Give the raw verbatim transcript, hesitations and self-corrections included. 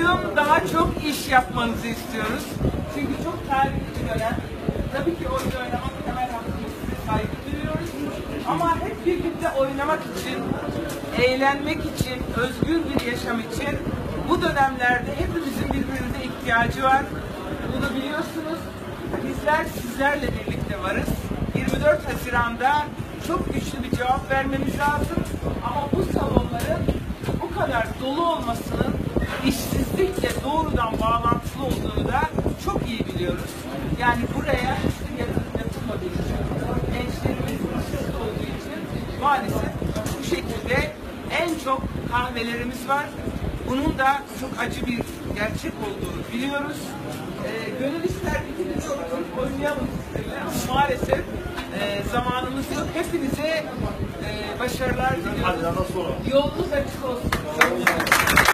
yıl daha çok iş yapmanızı istiyoruz. Çünkü çok tarihi bir dönem. Tabii ki oyun oynamak temel hakkımız, size saygı duyuyoruz. Ama hep birlikte oynamak için, eğlenmek için, özgür bir yaşam için bu dönemlerde hepimizin birbirimize ihtiyacı var. Bunu biliyorsunuz. Bizler sizlerle birlikte varız. yirmi dört Haziran'da çok güçlü bir cevap vermemiz lazım. Ama bu salonların bu kadar dolu olmasının işsizlikle doğrudan bağlantılı olduğunu da çok iyi biliyoruz. Yani buraya hiçbir yatırım yapılmadığı için, gençlerimiz işsiz olduğu için maalesef bu şekilde en çok kahvelerimiz var. Bunun da çok acı bir gerçek olduğunu biliyoruz. Ee, gönül ister ki bir oturup oynayalım sizinle ama maalesef e, zamanımız yok. Hepinize e, başarılar diliyoruz. Yolunuz açık olsun.